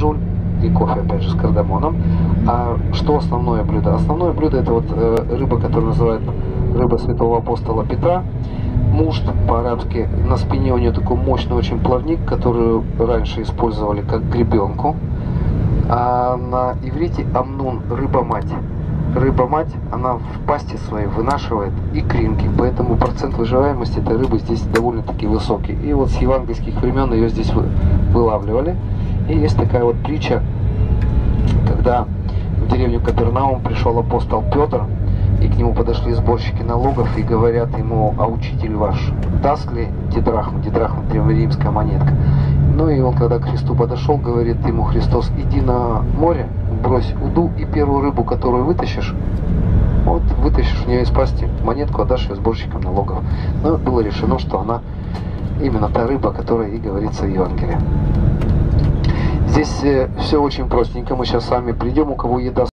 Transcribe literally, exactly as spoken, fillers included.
фасоль и кофе, опять же, с кардамоном. А что основное блюдо? Основное блюдо — это вот э, рыба, которую называют рыба святого апостола Петра. Мушт по-арабски. На спине у нее такой мощный очень плавник, который раньше использовали как гребенку. А на иврите амнун — рыба-мать. Рыба-мать, она в пасти своей вынашивает икринки, поэтому процент выживаемости этой рыбы здесь довольно-таки высокий. И вот с евангельских времен ее здесь вылавливали. И есть такая вот притча, когда в деревню Капернаум пришел апостол Петр, и к нему подошли сборщики налогов и говорят ему: а учитель ваш даст ли дидрахму? Дидрахма — древнеримская монетка. Ну и он, когда к Христу подошел, говорит ему Христос: иди на море, брось уду, и первую рыбу, которую вытащишь, вот вытащишь у нее из пасти монетку, отдашь ее сборщикам налогов. Но было решено, что она именно та рыба, о которой и говорится в Евангелии. Здесь все очень простенько. Мы сейчас с вами придем, у кого еда